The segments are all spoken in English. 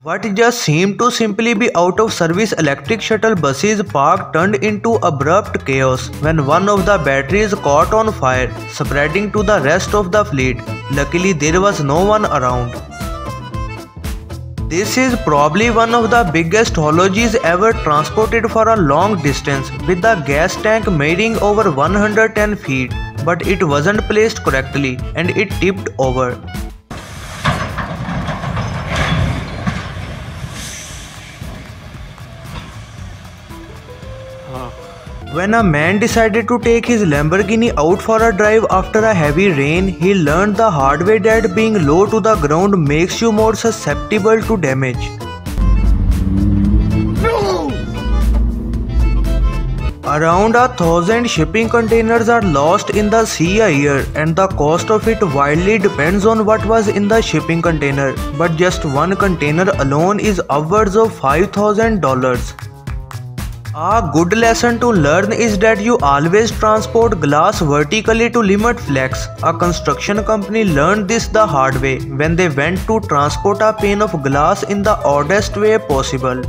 What just seemed to simply be out of service electric shuttle buses parked turned into abrupt chaos when one of the batteries caught on fire, spreading to the rest of the fleet. Luckily, there was no one around. This is probably one of the biggest hauliers ever transported for a long distance, with the gas tank measuring over 110 feet, but it wasn't placed correctly and it tipped over. When a man decided to take his Lamborghini out for a drive after a heavy rain, he learned the hard way that being low to the ground makes you more susceptible to damage. No! Around 1,000 shipping containers are lost in the sea a year, and the cost of it wildly depends on what was in the shipping container, but just one container alone is upwards of $5,000. A good lesson to learn is that you always transport glass vertically to limit flex. A construction company learned this the hard way when they went to transport a pane of glass in the oddest way possible.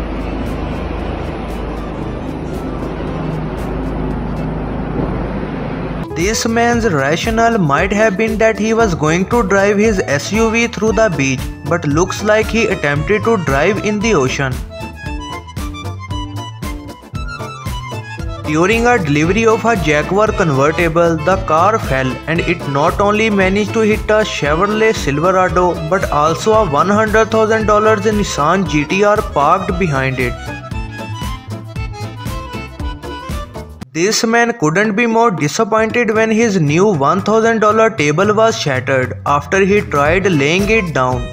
This man's rationale might have been that he was going to drive his SUV through the beach, but looks like he attempted to drive in the ocean. During a delivery of a Jaguar convertible, the car fell and it not only managed to hit a Chevrolet Silverado but also a $100,000 Nissan GTR parked behind it. This man couldn't be more disappointed when his new $1,000 table was shattered after he tried laying it down.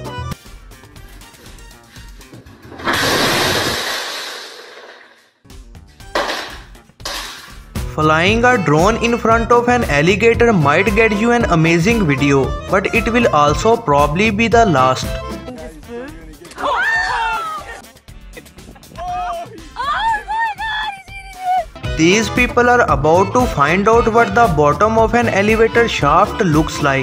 Flying a drone in front of an alligator might get you an amazing video, but it will also probably be the last. These people are about to find out what the bottom of an elevator shaft looks like.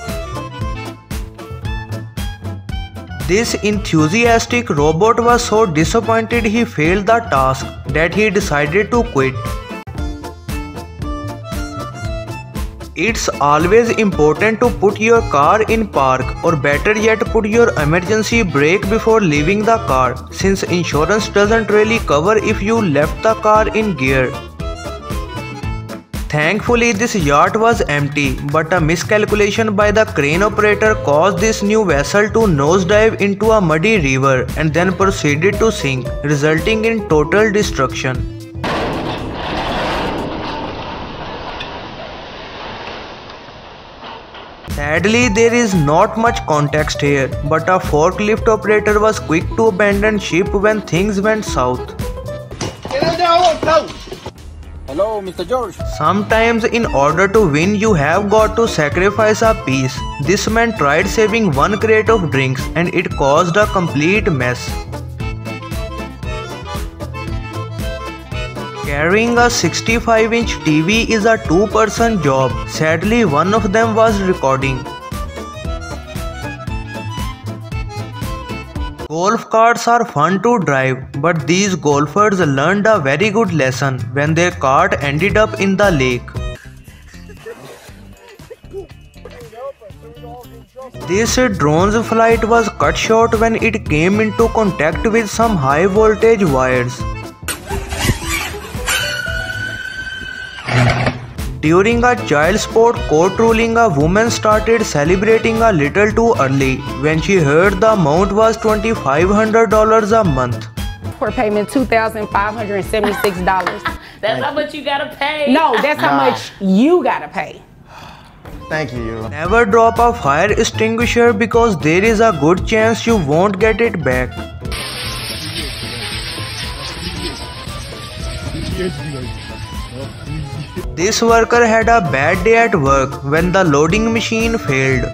This enthusiastic robot was so disappointed he failed the task that he decided to quit. It's always important to put your car in park, or better yet put your emergency brake before leaving the car, since insurance doesn't really cover if you left the car in gear. Thankfully this yacht was empty, but a miscalculation by the crane operator caused this new vessel to nosedive into a muddy river and then proceeded to sink, resulting in total destruction. Sadly, there is not much context here, but a forklift operator was quick to abandon ship when things went south. Hello, Mr. George. Sometimes in order to win, you have got to sacrifice a piece. This man tried saving one crate of drinks and it caused a complete mess. Carrying a 65-inch TV is a two-person job. Sadly, one of them was recording. Golf carts are fun to drive, but these golfers learned a very good lesson when their cart ended up in the lake. This drone's flight was cut short when it came into contact with some high voltage wires. During a child sport court ruling, a woman started celebrating a little too early when she heard the amount was $2,500 a month. For payment $2,576. That's how much you gotta pay. No, that's how much you gotta pay. Thank you. Never drop a fire extinguisher because there is a good chance you won't get it back. This worker had a bad day at work when the loading machine failed.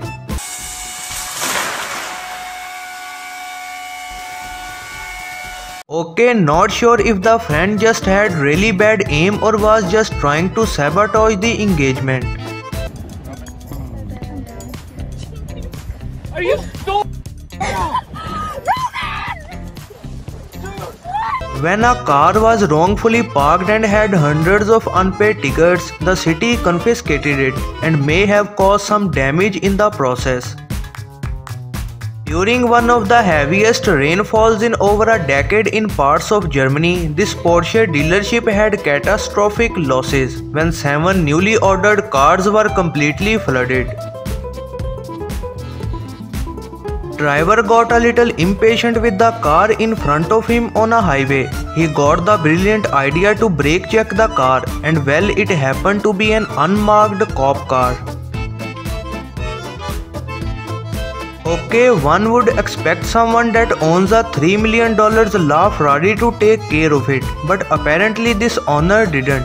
Okay, not sure if the friend just had really bad aim or was just trying to sabotage the engagement. Are you so... When a car was wrongfully parked and had hundreds of unpaid tickets, the city confiscated it and may have caused some damage in the process. During one of the heaviest rainfalls in over a decade in parts of Germany, this Porsche dealership had catastrophic losses when 7 newly ordered cars were completely flooded. Driver got a little impatient with the car in front of him on a highway. He got the brilliant idea to brake check the car, and well, it happened to be an unmarked cop car. Okay, one would expect someone that owns a $3 million LaFerrari to take care of it, but apparently this owner didn't.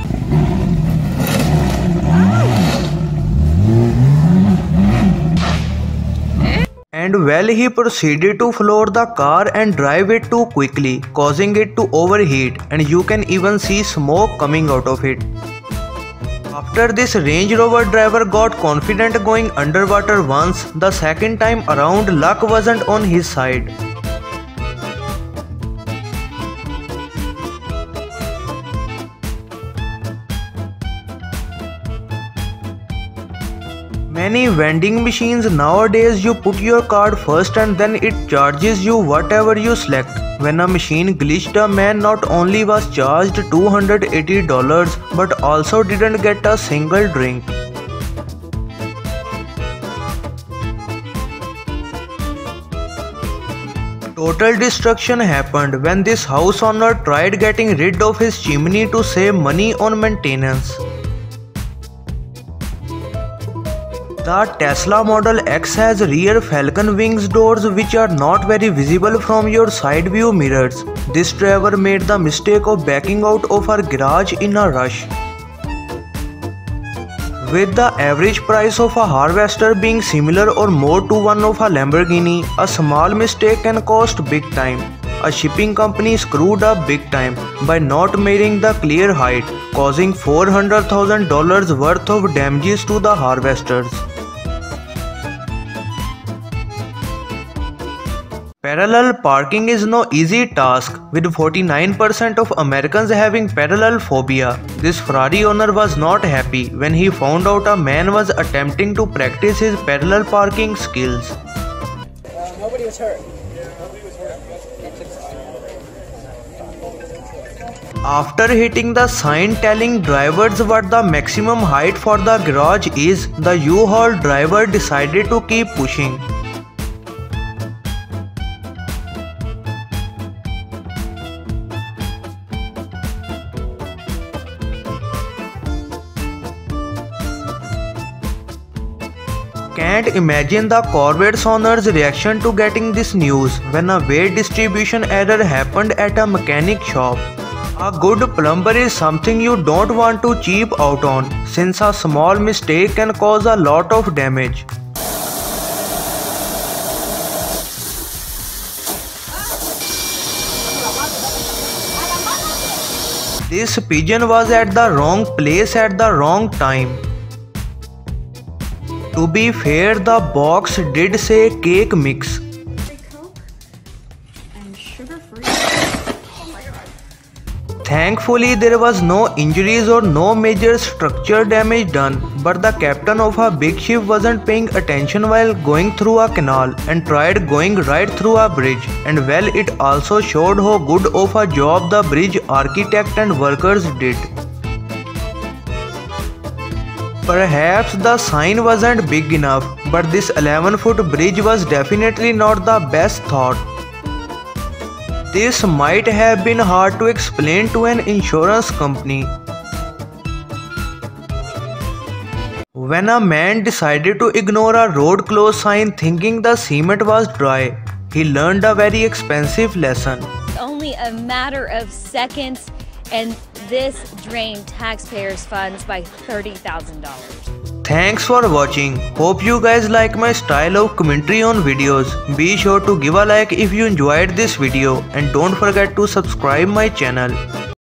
And well, he proceeded to floor the car and drive it too quickly, causing it to overheat, and you can even see smoke coming out of it. After this Range Rover driver got confident going underwater once, the second time around luck wasn't on his side. Many vending machines nowadays you put your card first and then it charges you whatever you select. When a machine glitched, a man not only was charged $280 but also didn't get a single drink. Total destruction happened when this house owner tried getting rid of his chimney to save money on maintenance. The Tesla Model X has rear Falcon Wings doors which are not very visible from your side view mirrors. This driver made the mistake of backing out of our garage in a rush. With the average price of a Harvester being similar or more to one of a Lamborghini, a small mistake can cost big time. A shipping company screwed up big time by not measuring the clear height, causing $400,000 worth of damages to the harvesters. Parallel parking is no easy task, with 49% of Americans having parallel phobia. This Ferrari owner was not happy when he found out a man was attempting to practice his parallel parking skills. Nobody was hurt. After hitting the sign telling drivers what the maximum height for the garage is, the U-Haul driver decided to keep pushing. Can't imagine the Corvette's owner's reaction to getting this news when a weight distribution error happened at a mechanic shop. A good plumber is something you don't want to cheap out on, since a small mistake can cause a lot of damage. This pigeon was at the wrong place at the wrong time. To be fair, the box did say cake mix. Coke and sugar-free. Thankfully, there was no injuries or no major structure damage done, but the captain of a big ship wasn't paying attention while going through a canal and tried going right through a bridge, and well, it also showed how good of a job the bridge architect and workers did. Perhaps the sign wasn't big enough, but this 11-foot bridge was definitely not the best thought. This might have been hard to explain to an insurance company. When a man decided to ignore a road closed sign thinking the cement was dry, he learned a very expensive lesson. Only a matter of seconds, and this drained taxpayers' funds by $30,000. Thanks for watching. Hope you guys like my style of commentary on videos. Be sure to give a like if you enjoyed this video and don't forget to subscribe my channel.